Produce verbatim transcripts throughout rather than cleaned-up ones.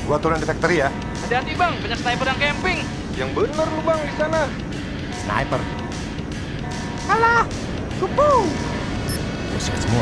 Gua turun di factory ya. Hati-hati bang, banyak sniper yang camping. Yang bener lu bang di sana. Sniper. Alah, kupu. Musik semua.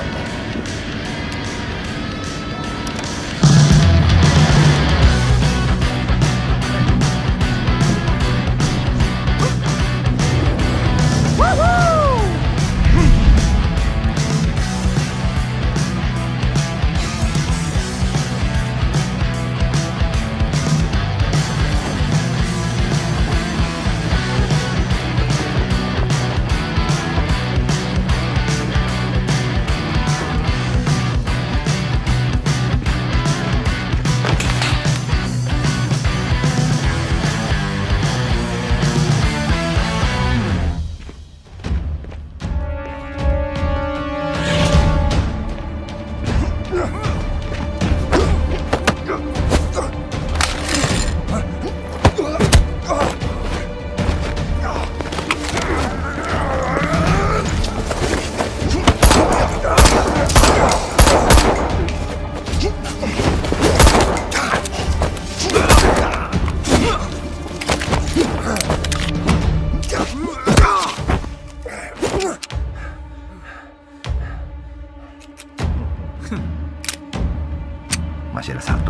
Masih ada satu.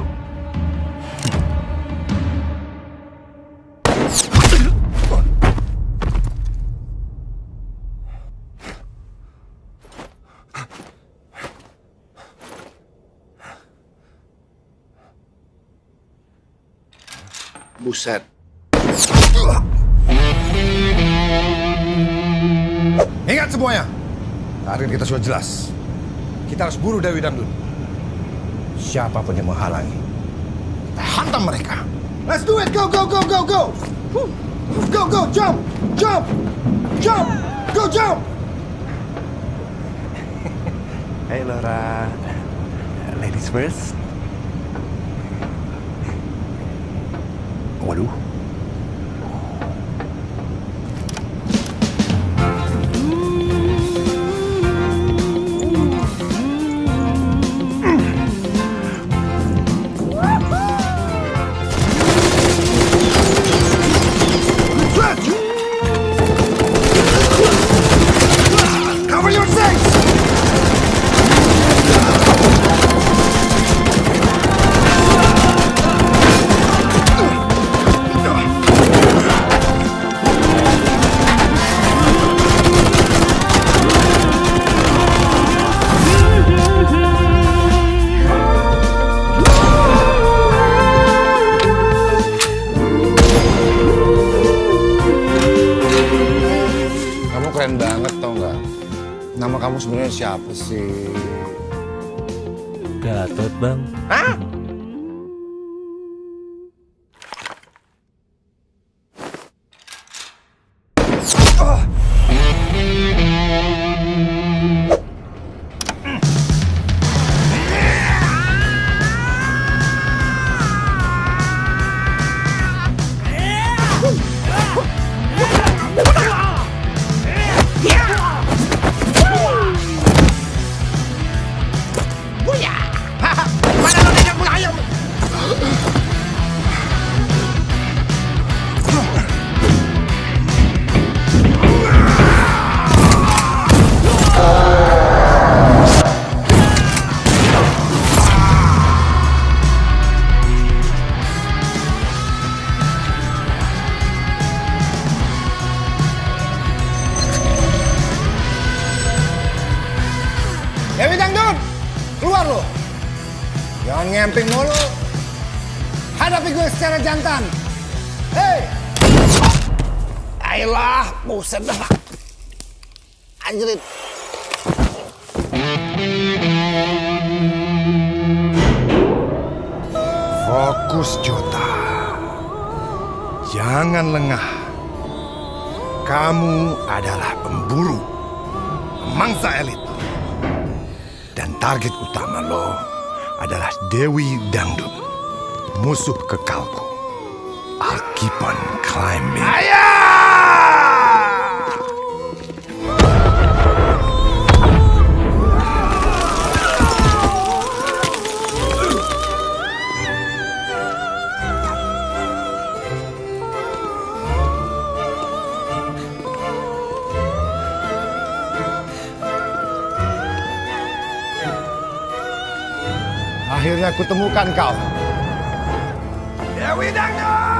Buset. Ingat semuanya, target kita sudah jelas. Kita harus buru Dewi Damdun. Siapapun yang menghalangi, kita hantam mereka. Let's do it! Go, go, go, go, go! Go, go, jump! Jump! Jump! Go, jump! Hey Laura, ladies first. Waduh. Cover your six! Keren banget tau nggak? Nama kamu sebenarnya siapa sih? Gatot bang. Hah? Dewi Dangdut, keluar lo. Jangan ngemping mulu. Hadapi gue secara jantan. Hei! Ayolah, buset dah. Anjrit. Fokus Jota. Jangan lengah. Kamu adalah pemburu, pemangsa elit. Dan target utama lo adalah Dewi Dangdut, musuh kekalku. I'll keep on climbing. Ayah! Akhirnya aku temukan kau. Dewi Dangdut!